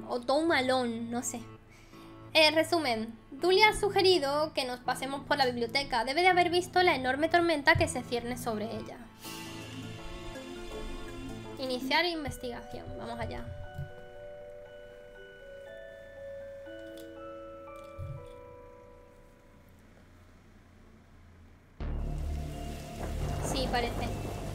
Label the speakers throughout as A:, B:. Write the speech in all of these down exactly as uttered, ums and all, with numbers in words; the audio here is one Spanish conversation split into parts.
A: o Tom Malone, no sé. Eh, resumen, Dully ha sugerido que nos pasemos por la biblioteca. Debe de haber visto la enorme tormenta que se cierne sobre ella. Iniciar investigación. Vamos allá. Sí, parece.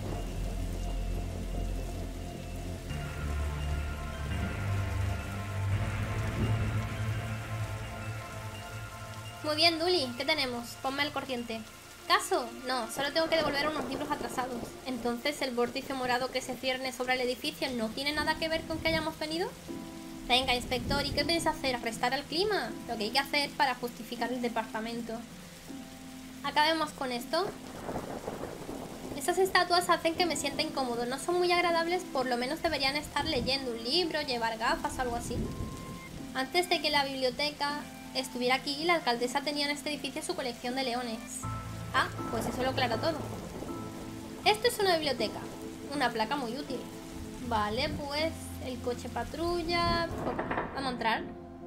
A: Muy bien, Dully, ¿qué tenemos? Ponme al corriente. ¿Caso? No, solo tengo que devolver unos libros atrasados. Entonces, ¿el vórtice morado que se cierne sobre el edificio no tiene nada que ver con que hayamos venido? Venga, inspector, ¿y qué piensa hacer? ¿Arrestar al clima? Lo que hay que hacer para justificar el departamento. Acabemos con esto. Esas estatuas hacen que me sienta incómodo. No son muy agradables, por lo menos deberían estar leyendo un libro, llevar gafas o algo así. Antes de que la biblioteca estuviera aquí, la alcaldesa tenía en este edificio su colección de leones. Ah, pues eso lo aclara todo. Esto es una biblioteca. Una placa muy útil. Vale, pues el coche patrulla. Vamos a entrar.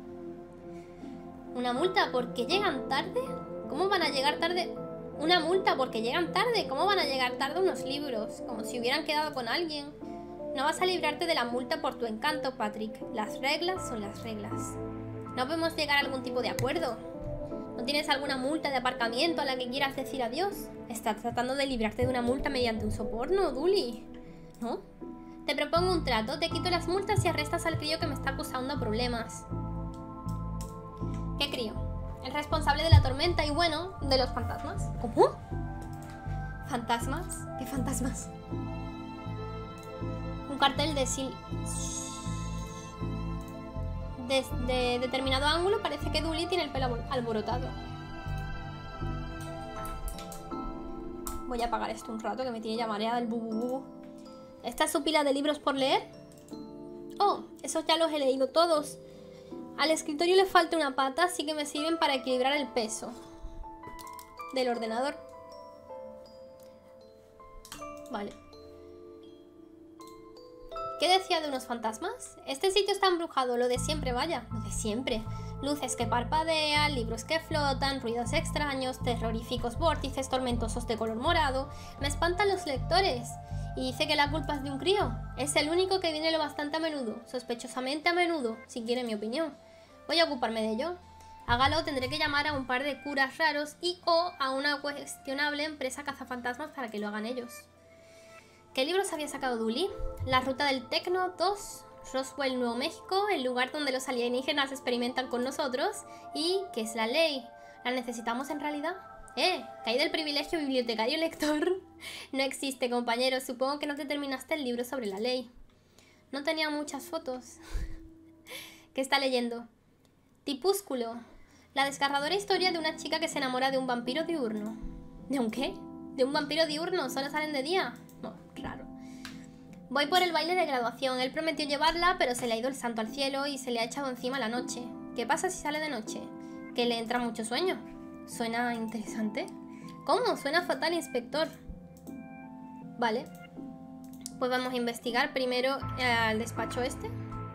A: Una multa porque llegan tarde. ¿Cómo van a llegar tarde? Una multa porque llegan tarde. ¿Cómo van a llegar tarde unos libros? Como si hubieran quedado con alguien. No vas a librarte de la multa por tu encanto, Patrick. Las reglas son las reglas. ¿No podemos llegar a algún tipo de acuerdo? ¿No tienes alguna multa de aparcamiento a la que quieras decir adiós? ¿Estás tratando de librarte de una multa mediante un soborno, Dully? ¿No? Te propongo un trato. Te quito las multas y arrestas al crío que me está acusando problemas. ¿Qué crío? El responsable de la tormenta y, bueno, de los fantasmas. ¿Cómo? ¿Fantasmas? ¿Qué fantasmas? Un cartel de sil... Desde determinado ángulo parece que Dully tiene el pelo alborotado. Voy a apagar esto un rato que me tiene ya mareada el bububu. ¿Esta es su pila de libros por leer? Oh, esos ya los he leído todos. Al escritorio le falta una pata, así que me sirven para equilibrar el peso del ordenador. Vale. ¿Qué decía de unos fantasmas? Este sitio está embrujado, lo de siempre, vaya. Lo de siempre. Luces que parpadean, libros que flotan, ruidos extraños, terroríficos vórtices tormentosos de color morado. Me espantan los lectores. Y dice que la culpa es de un crío. Es el único que viene lo bastante a menudo, sospechosamente a menudo, si quiere mi opinión. Voy a ocuparme de ello. Hágalo, tendré que llamar a un par de curas raros y o a una cuestionable empresa cazafantasmas para que lo hagan ellos. ¿Qué libros había sacado Dully? La ruta del Tecno dos, Roswell, Nuevo México, el lugar donde los alienígenas experimentan con nosotros y ¿qué es la ley? ¿La necesitamos en realidad? ¡Eh! Caí del privilegio bibliotecario lector. No existe, compañero. Supongo que no te terminaste el libro sobre la ley. No tenía muchas fotos. ¿Qué está leyendo? Tipúsculo. La desgarradora historia de una chica que se enamora de un vampiro diurno. ¿De un qué? ¿De un vampiro diurno? ¿Solo salen de día? No, raro. Voy por el baile de graduación. Él prometió llevarla, pero se le ha ido el santo al cielo y se le ha echado encima la noche. ¿Qué pasa si sale de noche? Que le entra mucho sueño. ¿Suena interesante? ¿Cómo? Suena fatal, inspector. Vale. Pues vamos a investigar primero el despacho este.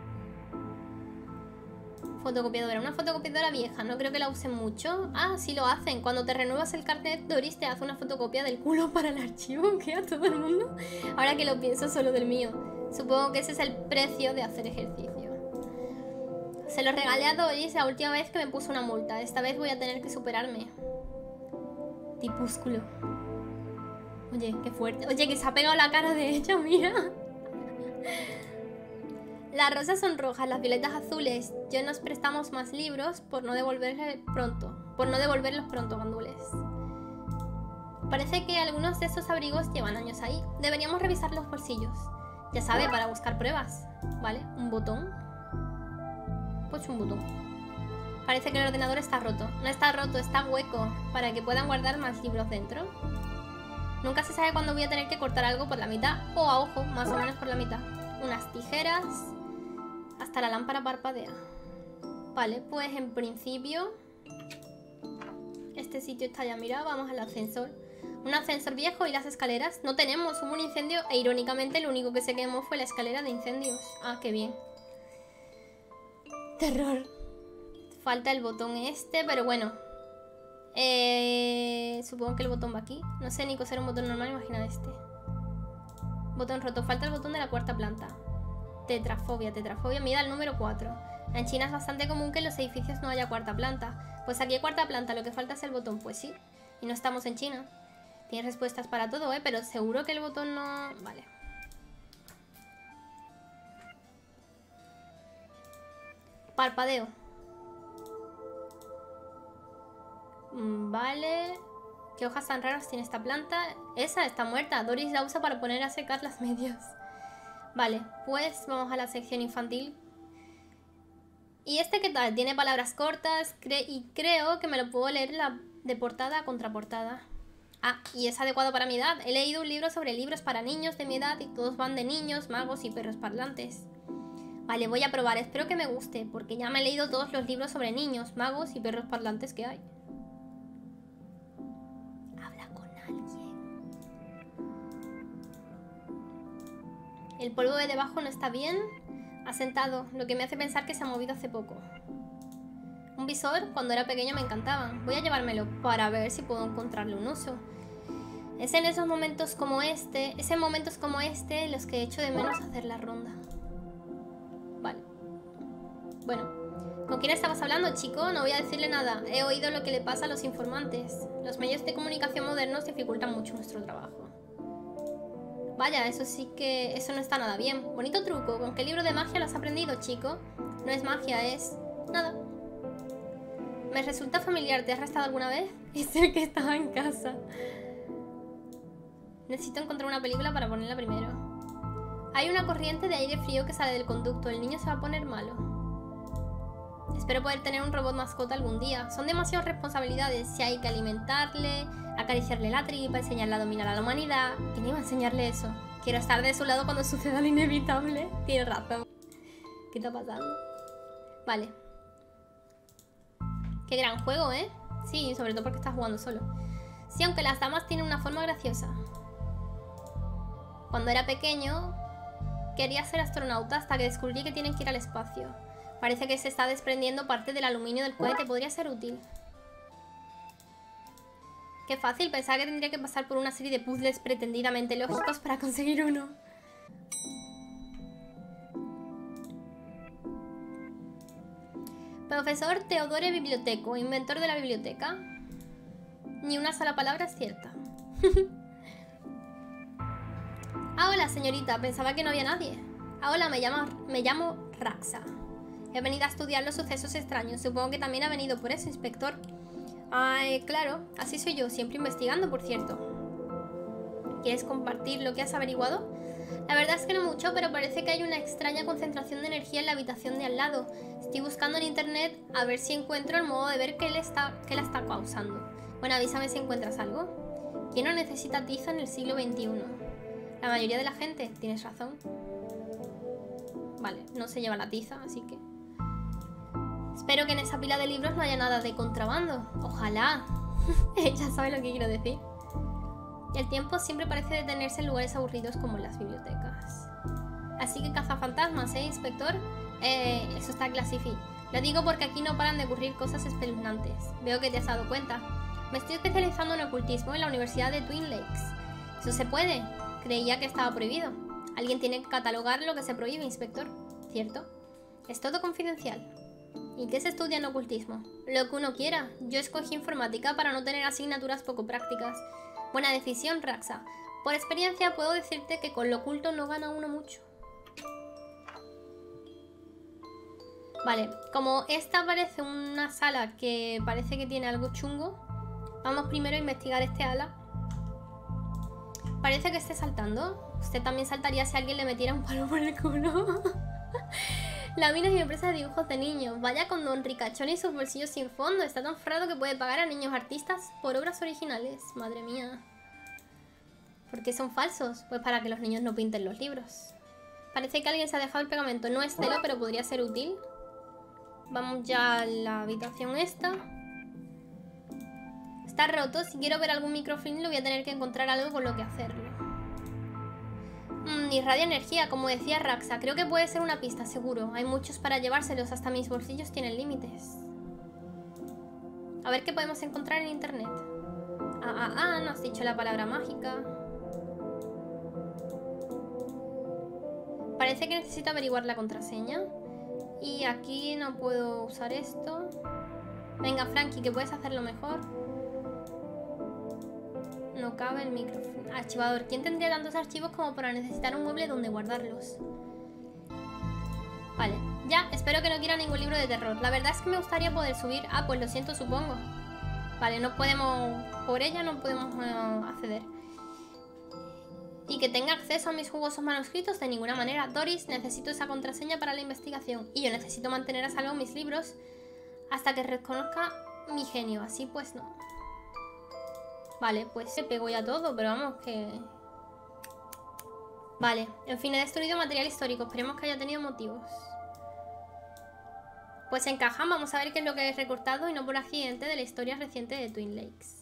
A: Fotocopiadora. Una fotocopiadora vieja. No creo que la usen mucho. Ah, sí lo hacen. Cuando te renuevas el carnet, Doris te hace una fotocopia del culo para el archivo. ¿Qué? ¿A todo el mundo? Ahora que lo pienso, solo del mío. Supongo que ese es el precio de hacer ejercicio. Se lo regalé a Doris la última vez que me puso una multa. Esta vez voy a tener que superarme. Tipúsculo. Oye, qué fuerte. Oye, que se ha pegado la cara de ella, mira. Las rosas son rojas, las violetas azules. Yo nos prestamos más libros por no devolverlos pronto. Por no devolverlos pronto, gandules. Parece que algunos de esos abrigos llevan años ahí. Deberíamos revisar los bolsillos. Ya sabe, para buscar pruebas. Vale, un botón. Pues un botón. Parece que el ordenador está roto. No está roto, está hueco. Para que puedan guardar más libros dentro. Nunca se sabe cuándo voy a tener que cortar algo por la mitad. O a ojo, más o menos por la mitad. Unas tijeras. Hasta la lámpara parpadea. Vale, pues en principio este sitio está ya mirado. Vamos al ascensor. Un ascensor viejo y las escaleras. No tenemos, hubo un incendio e irónicamente lo único que se quemó fue la escalera de incendios. Ah, qué bien. Terror. Falta el botón este, pero bueno. Eh, supongo que el botón va aquí. No sé ni coser un botón normal, imagina este. Botón roto. Falta el botón de la cuarta planta. Tetrafobia, tetrafobia. Mira el número cuatro. En China es bastante común que en los edificios no haya cuarta planta. Pues aquí hay cuarta planta, lo que falta es el botón. Pues sí. Y no estamos en China. Tienes respuestas para todo, ¿eh? Pero seguro que el botón no... Vale. Parpadeo. Vale. ¿Qué hojas tan raras tiene esta planta? Esa está muerta. Doris la usa para poner a secar las medias. Vale, pues vamos a la sección infantil. ¿Y este qué tal? Tiene palabras cortas cre y creo que me lo puedo leer la de portada a contraportada. Ah, y es adecuado para mi edad. He leído un libro sobre libros para niños de mi edad y todos van de niños, magos y perros parlantes. Vale, voy a probar. Espero que me guste, porque ya me he leído todos los libros sobre niños, magos y perros parlantes que hay. Habla con alguien. El polvo de debajo no está bien asentado, lo que me hace pensar que se ha movido hace poco. Un visor, cuando era pequeño me encantaba. Voy a llevármelo para ver si puedo encontrarle un uso. Es en esos momentos como este, es en momentos como este los que echo de menos hacer la ronda. Vale. Bueno, ¿con quién estabas hablando, chico? No voy a decirle nada. He oído lo que le pasa a los informantes. Los medios de comunicación modernos dificultan mucho nuestro trabajo. Vaya, eso sí que... eso no está nada bien. Bonito truco. ¿Con qué libro de magia lo has aprendido, chico? No es magia, es... nada. Me resulta familiar. ¿Te has arrestado alguna vez? Es el que estaba en casa. Necesito encontrar una película para ponerla primero. Hay una corriente de aire frío que sale del conducto. El niño se va a poner malo. Espero poder tener un robot mascota algún día. Son demasiadas responsabilidades. Si hay que alimentarle, acariciarle la tripa, enseñarle a dominar a la humanidad. ¿Quién iba a enseñarle eso? Quiero estar de su lado cuando suceda lo inevitable. Tienes razón. ¿Qué está pasando? Vale. Qué gran juego, ¿eh? Sí, sobre todo porque estás jugando solo. Sí, aunque las damas tienen una forma graciosa. Cuando era pequeño, quería ser astronauta hasta que descubrí que tienen que ir al espacio. Parece que se está desprendiendo parte del aluminio del cohete. Podría ser útil. Qué fácil. Pensaba que tendría que pasar por una serie de puzzles pretendidamente lógicos para conseguir uno. Profesor Teodore Biblioteco, inventor de la biblioteca. Ni una sola palabra es cierta. Ah, hola, señorita. Pensaba que no había nadie. Ah, hola, me llamo, me llamo Raxa. He venido a estudiar los sucesos extraños. Supongo que también ha venido por eso, inspector. Ay, claro. Así soy yo, siempre investigando, por cierto. ¿Quieres compartir lo que has averiguado? La verdad es que no mucho, pero parece que hay una extraña concentración de energía en la habitación de al lado. Estoy buscando en internet a ver si encuentro el modo de ver qué, le está, qué la está causando. Bueno, avísame si encuentras algo. ¿Quién no necesita tiza en el siglo veintiuno? La mayoría de la gente, tienes razón. Vale, no se lleva la tiza, así que... Espero que en esa pila de libros no haya nada de contrabando. Ojalá. Ella sabe lo que quiero decir. El tiempo siempre parece detenerse en lugares aburridos como en las bibliotecas. Así que cazafantasmas, ¿eh, inspector? Eh, eso está clasificado. Lo digo porque aquí no paran de ocurrir cosas espeluznantes. Veo que te has dado cuenta. Me estoy especializando en ocultismo en la Universidad de Twin Lakes. ¿Eso se puede? Creía que estaba prohibido. Alguien tiene que catalogar lo que se prohíbe, inspector. ¿Cierto? Es todo confidencial. ¿Y qué se estudia en ocultismo? Lo que uno quiera. Yo escogí informática para no tener asignaturas poco prácticas. Buena decisión, Raxa. Por experiencia puedo decirte que con lo oculto no gana uno mucho. Vale, como esta parece una sala que parece que tiene algo chungo, vamos primero a investigar este ala. Parece que esté saltando. Usted también saltaría si alguien le metiera un palo por el culo. Láminas y empresas de dibujos de niños. Vaya con Don Ricachón y sus bolsillos sin fondo. Está tan forrado que puede pagar a niños artistas por obras originales. Madre mía. ¿Por qué son falsos? Pues para que los niños no pinten los libros. Parece que alguien se ha dejado el pegamento. No es celo, pero podría ser útil. Vamos ya a la habitación esta. Está roto. Si quiero ver algún microfilm, le voy a tener que encontrar algo con lo que hacerlo. Mm, Mmm, irradia energía, como decía Raxa. Creo que puede ser una pista, seguro. Hay muchos para llevárselos, hasta mis bolsillos tienen límites. A ver qué podemos encontrar en internet. Ah, ah, ah, no has dicho la palabra mágica. Parece que necesito averiguar la contraseña. Y aquí no puedo usar esto. Venga, Frankie, que puedes hacerlo mejor. No cabe el micrófono. Archivador. ¿Quién tendría tantos archivos como para necesitar un mueble donde guardarlos? Vale. Ya, espero que no quiera ningún libro de terror. La verdad es que me gustaría poder subir. Ah, pues lo siento, supongo. Vale, no podemos... Por ella no podemos uh, acceder. Y que tenga acceso a mis jugosos manuscritos de ninguna manera. Doris, necesito esa contraseña para la investigación. Y yo necesito mantener a salvo mis libros hasta que reconozca mi genio. Así pues no. Vale, pues se pegó ya todo, pero vamos que... Vale, en fin, he destruido material histórico. Esperemos que haya tenido motivos. Pues encajan, vamos a ver qué es lo que he recortado y no por accidente de la historia reciente de Twin Lakes.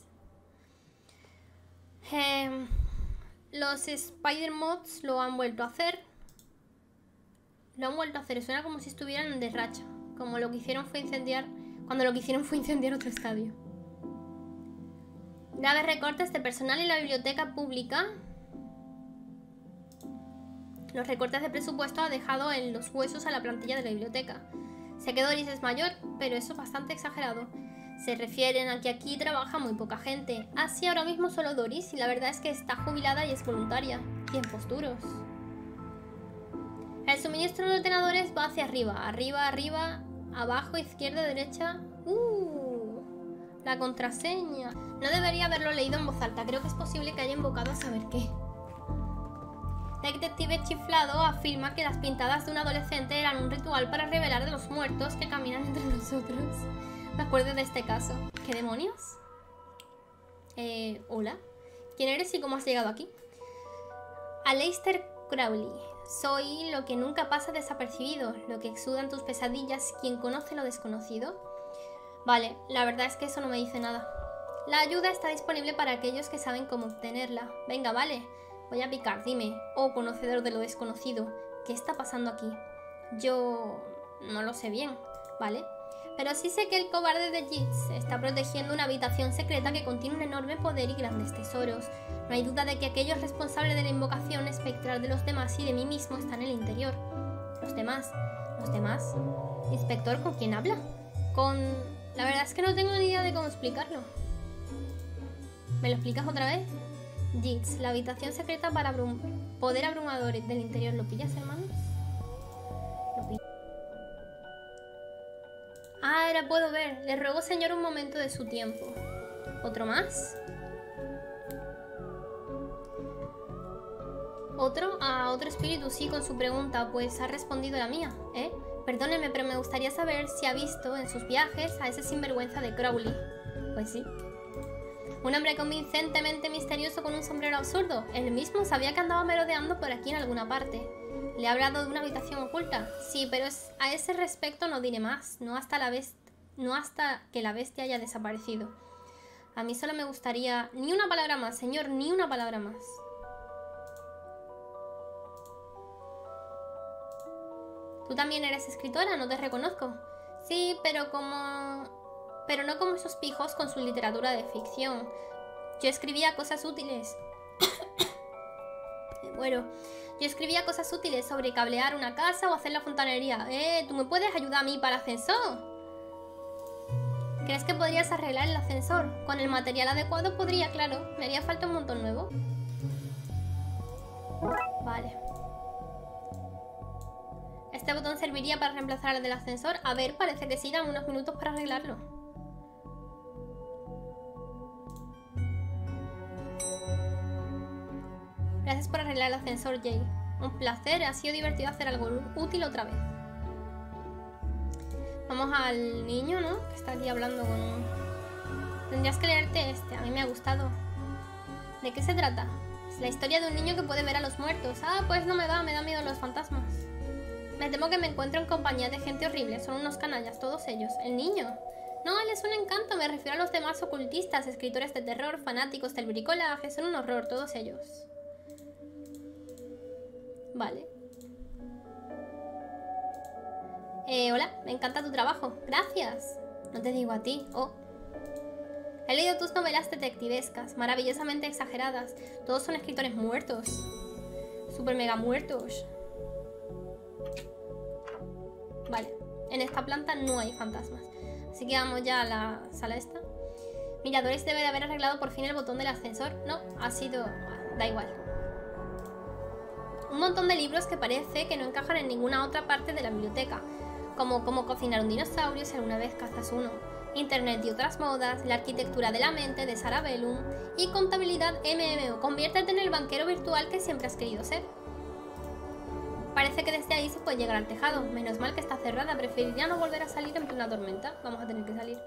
A: Eh... Los Spider-Mods lo han vuelto a hacer. Lo han vuelto a hacer. Suena como si estuvieran de racha. Como lo que hicieron fue incendiar... Cuando lo que hicieron fue incendiar otro estadio. Graves recortes de personal en la biblioteca pública. Los recortes de presupuesto ha dejado en los huesos a la plantilla de la biblioteca. Sé que Doris es mayor, pero eso es bastante exagerado. Se refieren a que aquí trabaja muy poca gente. Así ahora mismo solo Doris, y la verdad es que está jubilada y es voluntaria. Tiempos duros. El suministro de ordenadores va hacia arriba. Arriba, arriba, abajo, izquierda, derecha. Uh, la contraseña. No debería haberlo leído en voz alta. Creo que es posible que haya invocado a saber qué. Detective Chiflado afirma que las pintadas de un adolescente eran un ritual para revelar de los muertos que caminan entre nosotros. Me acuerdo de este caso. ¿Qué demonios? Eh, hola. ¿Quién eres y cómo has llegado aquí? Aleister Crowley. Soy lo que nunca pasa desapercibido, lo que exudan tus pesadillas, quien conoce lo desconocido. Vale, la verdad es que eso no me dice nada. La ayuda está disponible para aquellos que saben cómo obtenerla. Venga, vale. Voy a picar, dime, oh conocedor de lo desconocido, ¿qué está pasando aquí? Yo no lo sé bien, ¿vale? Pero sí sé que el cobarde de Jits está protegiendo una habitación secreta que contiene un enorme poder y grandes tesoros. No hay duda de que aquellos responsables de la invocación espectral de los demás y de mí mismo están en el interior. Los demás, los demás. Inspector, ¿con quién habla? Con... La verdad es que no tengo ni idea de cómo explicarlo. ¿Me lo explicas otra vez? Jits, la habitación secreta para abrum... poder abrumador del interior. ¿Lo pillas, hermanos? Lo pillas. Ah, ahora puedo ver. Le ruego, señor, un momento de su tiempo. ¿Otro más? ¿Otro? Ah, otro espíritu, sí, con su pregunta. Pues ha respondido la mía, ¿eh? Perdóneme, pero me gustaría saber si ha visto en sus viajes a ese sinvergüenza de Crowley. Pues sí. Un hombre convincentemente misterioso con un sombrero absurdo. Él mismo sabía que andaba merodeando por aquí en alguna parte. ¿Le ha hablado de una habitación oculta? Sí, pero es, a ese respecto no diré más. No hasta, la best, no hasta que la bestia haya desaparecido. A mí solo me gustaría... Ni una palabra más, señor, ni una palabra más. ¿Tú también eres escritora? No te reconozco. Sí, pero como... Pero no como esos pijos con su literatura de ficción. Yo escribía cosas útiles. Bueno, yo escribía cosas útiles sobre cablear una casa o hacer la fontanería. Eh, ¿tú me puedes ayudar a mí para el ascensor? ¿Crees que podrías arreglar el ascensor? Con el material adecuado podría, claro. Me haría falta un montón nuevo. Vale. ¿Este botón serviría para reemplazar el del ascensor? A ver, parece que sí, dan unos minutos para arreglarlo. Gracias por arreglar el ascensor, Jay. Un placer, ha sido divertido hacer algo útil otra vez. Vamos al niño, ¿no? Que está aquí hablando con... Tendrías que leerte este, a mí me ha gustado. ¿De qué se trata? Es la historia de un niño que puede ver a los muertos. Ah, pues no me va, me da miedo los fantasmas. Me temo que me encuentro en compañía de gente horrible. Son unos canallas, todos ellos. ¿El niño? No, él es un encanto, me refiero a los demás ocultistas, escritores de terror, fanáticos del bricolaje. Son un horror, todos ellos. Vale. Eh, hola, me encanta tu trabajo. Gracias. No te digo a ti. Oh. He leído tus novelas detectivescas, maravillosamente exageradas. Todos son escritores muertos. Super mega muertos. Vale. En esta planta no hay fantasmas. Así que vamos ya a la sala esta. Mira, Doris debe de haber arreglado por fin el botón del ascensor. No, ha sido... da igual. Un montón de libros que parece que no encajan en ninguna otra parte de la biblioteca. Como cómo cocinar un dinosaurio si alguna vez cazas uno. Internet y otras modas, la arquitectura de la mente de Sarah Bellum y contabilidad M M O. Conviértete en el banquero virtual que siempre has querido ser. Parece que desde ahí se puede llegar al tejado. Menos mal que está cerrada. Preferiría no volver a salir en plena tormenta. Vamos a tener que salir.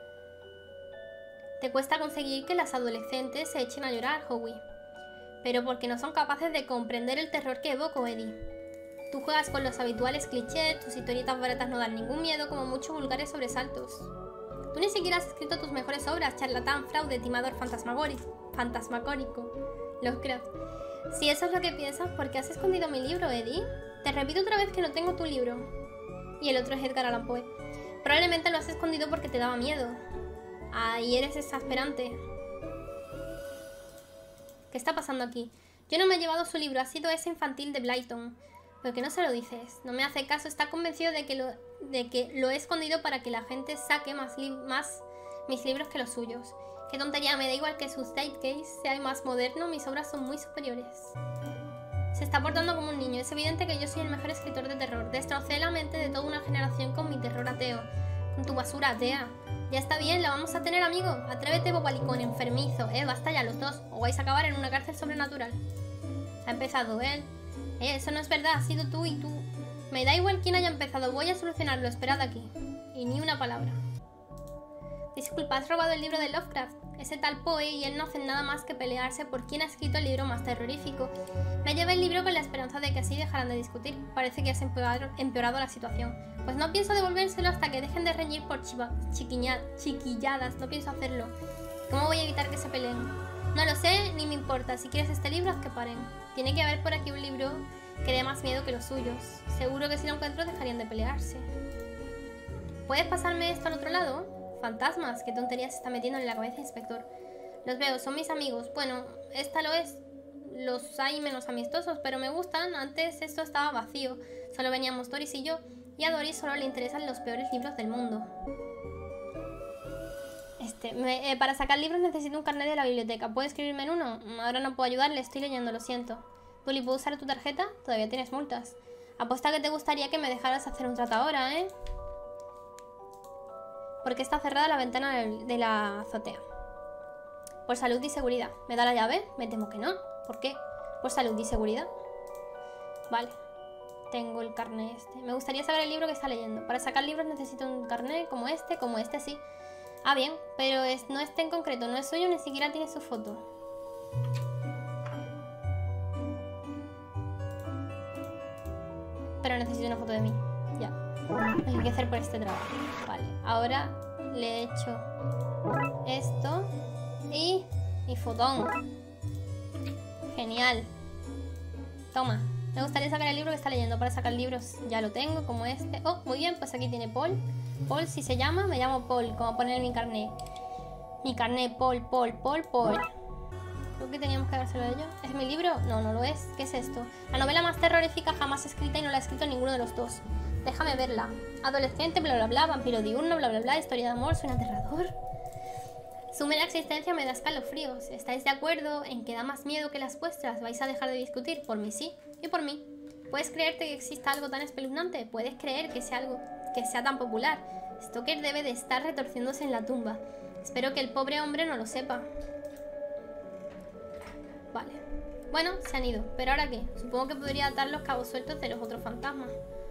A: Te cuesta conseguir que las adolescentes se echen a llorar, Howie. Pero porque no son capaces de comprender el terror que evoco, Eddie. Tú juegas con los habituales clichés, tus historietas baratas no dan ningún miedo, como muchos vulgares sobresaltos. Tú ni siquiera has escrito tus mejores obras, charlatán, fraude, timador, fantasmagórico. Fantasmagórico. Lovecraft. Si eso es lo que piensas, ¿por qué has escondido mi libro, Eddie? Te repito otra vez que no tengo tu libro. Y el otro es Edgar Allan Poe. Probablemente lo has escondido porque te daba miedo. Ay, eres exasperante. ¿Qué está pasando aquí? Yo no me he llevado su libro, ha sido ese infantil de Blyton. ¿Por qué no se lo dices? No me hace caso, está convencido de que lo, de que lo he escondido para que la gente saque más, li más mis libros que los suyos. Qué tontería, me da igual que su Zeitgeist sea más moderno, mis obras son muy superiores. Se está portando como un niño, es evidente que yo soy el mejor escritor de terror. Destrocé la mente de toda una generación con mi terror ateo, con tu basura atea. Ya está bien, la vamos a tener, amigo. Atrévete, bobalicón, enfermizo. Eh, basta ya los dos, o vais a acabar en una cárcel sobrenatural. Ha empezado él. Eh, eso no es verdad, ha sido tú y tú. Me da igual quién haya empezado, voy a solucionarlo, esperad aquí. Y ni una palabra. Disculpa, has robado el libro de Lovecraft. Ese tal Poe y él no hacen nada más que pelearse por quién ha escrito el libro más terrorífico. Me llevé el libro con la esperanza de que así dejaran de discutir. Parece que has empeorado, empeorado la situación. Pues no pienso devolvérselo hasta que dejen de reñir por chiquilladas. No pienso hacerlo. ¿Cómo voy a evitar que se peleen? No lo sé, ni me importa. Si quieres este libro, haz que paren. Tiene que haber por aquí un libro que dé más miedo que los suyos. Seguro que si lo encuentro dejarían de pelearse. ¿Puedes pasarme esto al otro lado? Fantasmas, qué tonterías se está metiendo en la cabeza, inspector. Los veo, son mis amigos. Bueno, esta lo es. Los hay menos amistosos, pero me gustan. Antes esto estaba vacío. Solo veníamos Doris y yo. Y a Doris solo le interesan los peores libros del mundo. Este, me, eh, para sacar libros necesito un carnet de la biblioteca. ¿Puedo escribirme en uno? Ahora no puedo ayudarle, estoy leyendo, lo siento. Dully, ¿puedo usar tu tarjeta? Todavía tienes multas. Apuesta que te gustaría que me dejaras hacer un trato ahora, ¿eh? Porque está cerrada la ventana de la azotea. Por salud y seguridad. ¿Me da la llave? Me temo que no. ¿Por qué? Por salud y seguridad. Vale. Tengo el carnet este. Me gustaría saber el libro que está leyendo. Para sacar libros necesito un carnet como este, como este, sí. Ah, bien. Pero es, no este en concreto. No es suyo, ni siquiera tiene su foto. Pero necesito una foto de mí. Ya. Hay que hacer por este trabajo. Vale. Ahora le he hecho esto. Y... y fotón. Genial. Toma. Me gustaría sacar el libro que está leyendo. Para sacar libros ya lo tengo, como este. Oh, muy bien, pues aquí tiene Paul. Paul, si se llama, me llamo Paul. Como poner en mi carnet. Mi carnet, Paul, Paul, Paul, Paul. Creo que teníamos que dárselo a ellos. ¿Es mi libro? No, no lo es. ¿Qué es esto? La novela más terrorífica jamás escrita y no la ha escrito ninguno de los dos. Déjame verla. Adolescente, bla bla bla, vampiro diurno, bla bla bla, historia de amor, suena aterrador. Su mera existencia me da escalofríos. ¿Estáis de acuerdo en que da más miedo que las vuestras? ¿Vais a dejar de discutir? Por mí sí, y por mí. ¿Puedes creerte que exista algo tan espeluznante? ¿Puedes creer que sea algo que sea tan popular? Stoker debe de estar retorciéndose en la tumba. Espero que el pobre hombre no lo sepa. Vale. Bueno, se han ido. ¿Pero ahora qué? Supongo que podría atar los cabos sueltos de los otros fantasmas.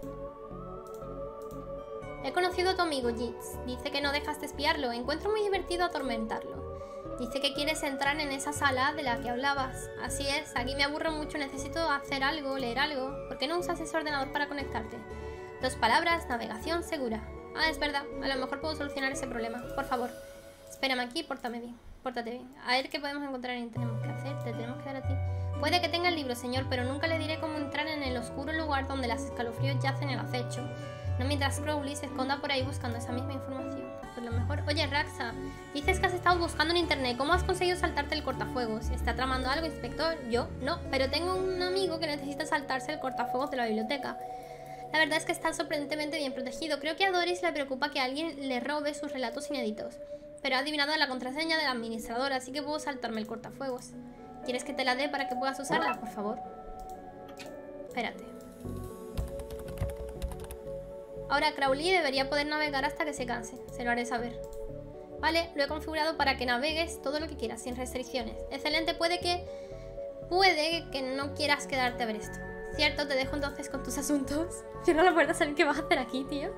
A: He conocido a tu amigo Jits. Dice que no dejas de espiarlo. Encuentro muy divertido atormentarlo. Dice que quieres entrar en esa sala de la que hablabas. Así es, aquí me aburro mucho. Necesito hacer algo, leer algo. ¿Por qué no usas ese ordenador para conectarte? Dos palabras, navegación segura. Ah, es verdad. A lo mejor puedo solucionar ese problema. Por favor, espérame aquí, pórtame bien. Pórtate bien. A ver qué podemos encontrar y tenemos que hacer. Te tenemos que dar a ti. Puede que tenga el libro, señor, pero nunca le diré cómo entrar en el oscuro lugar donde las escalofríos yacen en el acecho. No mientras Crowley se esconda por ahí buscando esa misma información. Por lo mejor... Oye, Raxa, dices que has estado buscando en internet. ¿Cómo has conseguido saltarte el cortafuegos? ¿Está tramando algo, inspector? Yo, no. Pero tengo un amigo que necesita saltarse el cortafuegos de la biblioteca. La verdad es que está sorprendentemente bien protegido. Creo que a Doris le preocupa que alguien le robe sus relatos inéditos. Pero ha adivinado la contraseña del administrador, así que puedo saltarme el cortafuegos. ¿Quieres que te la dé para que puedas usarla? Por favor. Espérate. Ahora Crowley debería poder navegar hasta que se canse. Se lo haré saber. Vale, lo he configurado para que navegues todo lo que quieras, sin restricciones. Excelente, puede que... Puede que no quieras quedarte a ver esto. Cierto, te dejo entonces con tus asuntos. Cierra la puerta, saber qué vas a hacer aquí, tío.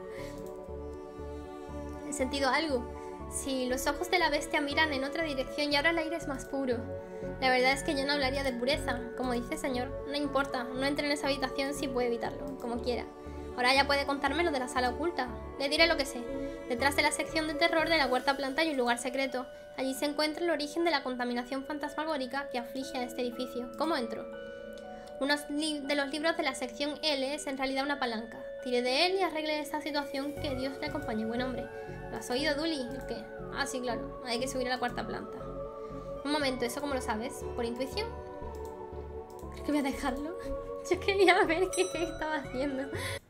A: He sentido algo. Si los ojos de la bestia miran en otra dirección y ahora el aire es más puro. La verdad es que yo no hablaría de pureza. Como dice señor, no importa, no entre en esa habitación si puede evitarlo, como quiera. Ahora ya puede contarme lo de la sala oculta. Le diré lo que sé. Detrás de la sección de terror de la cuarta planta hay un lugar secreto. Allí se encuentra el origen de la contaminación fantasmagórica que aflige a este edificio. ¿Cómo entro? Uno de los libros de la sección L es en realidad una palanca. Tire de él y arregle esta situación, que Dios le acompañe, buen hombre. ¿Lo has oído, Dully? ¿El qué? Ah, sí, claro. Hay que subir a la cuarta planta. Un momento, ¿eso cómo lo sabes? ¿Por intuición? Creo que voy a dejarlo. Yo quería ver qué, qué estaba haciendo.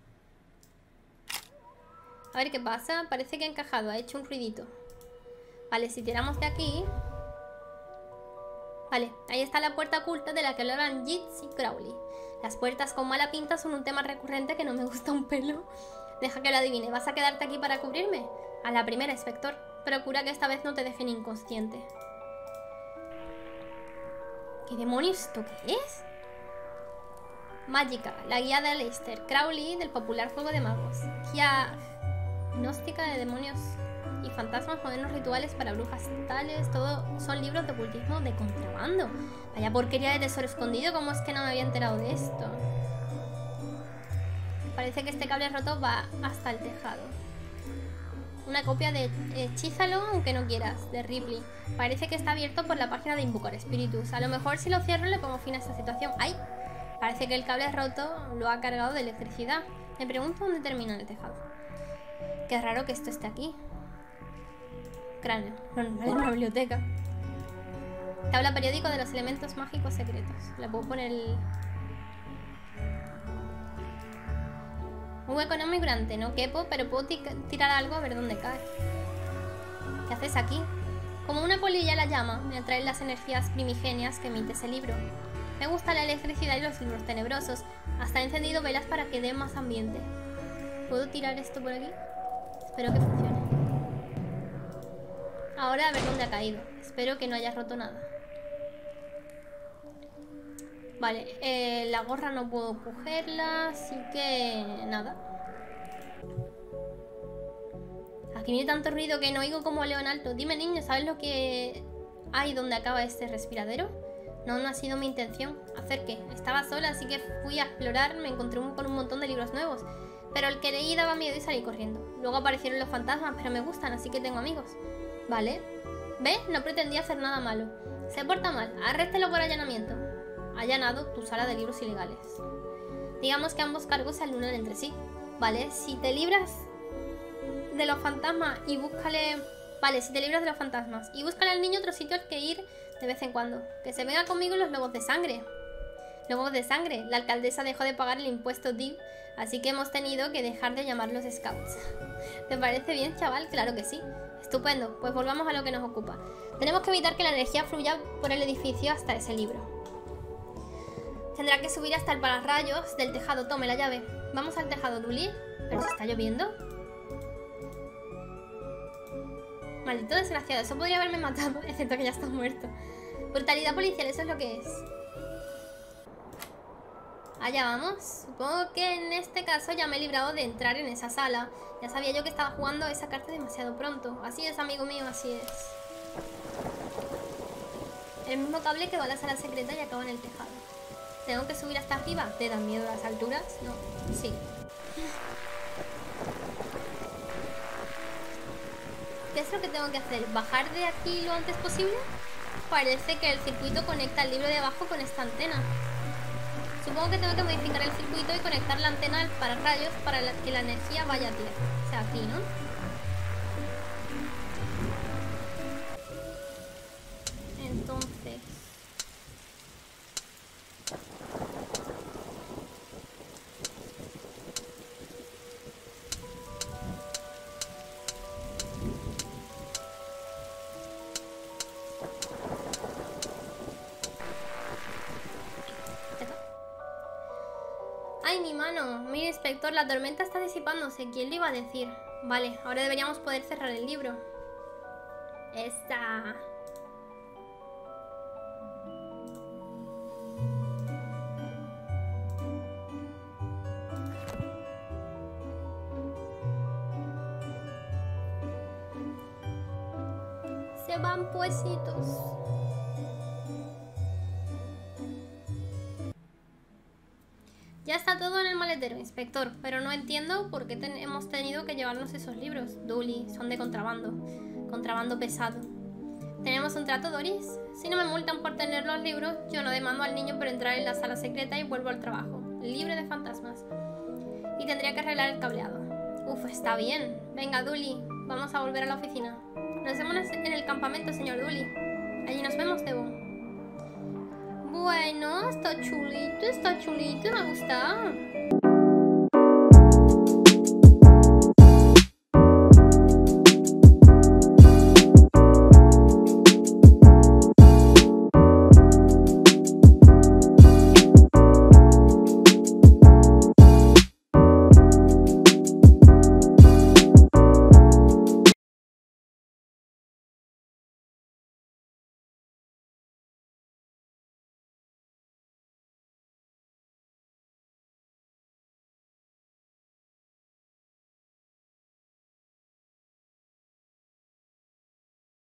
A: A ver qué pasa. Parece que ha encajado, ha hecho un ruidito. Vale, si tiramos de aquí... Vale, ahí está la puerta oculta de la que hablaban Yeats y Crowley. Las puertas con mala pinta son un tema recurrente que no me gusta un pelo. Deja que lo adivine. ¿Vas a quedarte aquí para cubrirme? A la primera, inspector. Procura que esta vez no te dejen inconsciente. ¿Qué demonios esto qué es? Mágica, la guía de Aleister Crowley del popular juego de magos. Guía gnóstica de demonios y fantasmas, modernos rituales para brujas tales. Todo son libros de ocultismo de contrabando. Vaya porquería de tesoro escondido. ¿Cómo es que no me había enterado de esto? Parece que este cable roto va hasta el tejado. Una copia de Hechízalo aunque no quieras, de Ripley. Parece que está abierto por la página de Invocar Espíritus. A lo mejor si lo cierro le pongo fin a esta situación. ¡Ay! Parece que el cable roto lo ha cargado de electricidad. Me pregunto dónde termina el tejado. Qué raro que esto esté aquí. Cráneo. No, no es una biblioteca. Tabla periódico de los elementos mágicos secretos. Le puedo poner el... Un hueco no muy grande, no quepo, pero puedo tirar algo a ver dónde cae. ¿Qué haces aquí? Como una polilla la llama, me atraen las energías primigenias que emite ese libro. Me gusta la electricidad y los libros tenebrosos. Hasta he encendido velas para que dé más ambiente. ¿Puedo tirar esto por aquí? Espero que funcione. Ahora a ver dónde ha caído. Espero que no haya roto nada. Vale, eh, la gorra no puedo cogerla, así que nada. Aquí viene tanto ruido que no oigo como leo en alto. Dime, niño, ¿sabes lo que hay donde acaba este respiradero? No, no ha sido mi intención. ¿Hacer qué? Estaba sola, así que fui a explorar, me encontré un, con un montón de libros nuevos. Pero el que leí daba miedo y salí corriendo. Luego aparecieron los fantasmas, pero me gustan, así que tengo amigos. Vale. ¿Ves? No pretendía hacer nada malo. Se porta mal, arréstelo por allanamiento. Allanado tu sala de libros ilegales. Digamos que ambos cargos se anulan entre sí. Vale, si te libras de los fantasmas y búscale... Vale, si te libras de los fantasmas y búscale al niño otro sitio al que ir de vez en cuando. Que se venga conmigo los lobos de sangre. Lobos de sangre. La alcaldesa dejó de pagar el impuesto D I V, así que hemos tenido que dejar de llamarlos scouts. ¿Te parece bien, chaval? Claro que sí. Estupendo, pues volvamos a lo que nos ocupa. Tenemos que evitar que la energía fluya por el edificio hasta ese libro. Tendrá que subir hasta el pararrayos del tejado. Tome la llave. Vamos al tejado, Dully. ¿Pero se está lloviendo? Maldito desgraciado. Eso podría haberme matado, excepto que ya está muerto. Brutalidad policial, eso es lo que es. Allá vamos. Supongo que en este caso ya me he librado de entrar en esa sala. Ya sabía yo que estaba jugando a esa carta demasiado pronto. Así es, amigo mío, así es. El mismo cable que va a la sala secreta y acaba en el tejado. ¿Tengo que subir hasta arriba? ¿Te dan miedo las alturas? No. Sí. ¿Qué es lo que tengo que hacer? ¿Bajar de aquí lo antes posible? Parece que el circuito conecta el libro de abajo con esta antena. Supongo que tengo que modificar el circuito y conectar la antena al pararrayos para que la energía vaya a ti. O sea, aquí, ¿no? Entonces... ¡Ay, mi mano! Mira, inspector, la tormenta está disipándose. ¿Quién lo iba a decir? Vale, ahora deberíamos poder cerrar el libro. Esta... Se van puesitos. Ya está todo en el maletero, inspector, pero no entiendo por qué ten hemos tenido que llevarnos esos libros. Dooley, son de contrabando. Contrabando pesado. ¿Tenemos un trato, Doris? Si no me multan por tener los libros, yo no demando al niño por entrar en la sala secreta y vuelvo al trabajo. Libre de fantasmas. Y tendría que arreglar el cableado. Uf, está bien. Venga, Dooley, vamos a volver a la oficina. Nos vemos en el campamento, señor Dooley. Allí nos vemos, Debo. Bueno, está chulito, está chulito, me ha gustado.